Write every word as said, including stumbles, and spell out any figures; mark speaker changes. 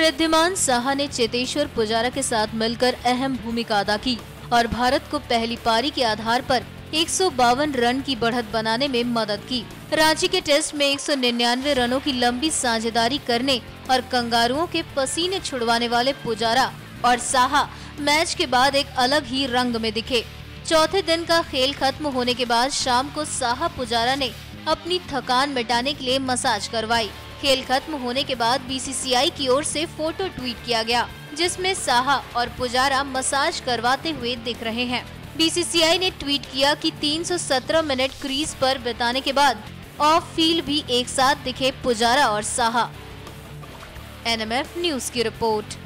Speaker 1: रिद्धिमान साहा ने चेतेश्वर पुजारा के साथ मिलकर अहम भूमिका अदा की और भारत को पहली पारी के आधार पर एक सौ बावन रन की बढ़त बनाने में मदद की। रांची के टेस्ट में एक सौ निन्यानवे रनों की लंबी साझेदारी करने और कंगारुओं के पसीने छुड़वाने वाले पुजारा और साहा मैच के बाद एक अलग ही रंग में दिखे। चौथे दिन का खेल खत्म होने के बाद शाम को साहा पुजारा ने अपनी थकान मिटाने के लिए मसाज करवाई। खेल खत्म होने के बाद बीसीसीआई की ओर से फोटो ट्वीट किया गया, जिसमें साहा और पुजारा मसाज करवाते हुए दिख रहे हैं। बीसीसीआई ने ट्वीट किया कि तीन सौ सत्रह मिनट क्रीज पर बिताने के बाद ऑफ फील्ड भी एक साथ दिखे पुजारा और साहा। एनएमएफ न्यूज की रिपोर्ट।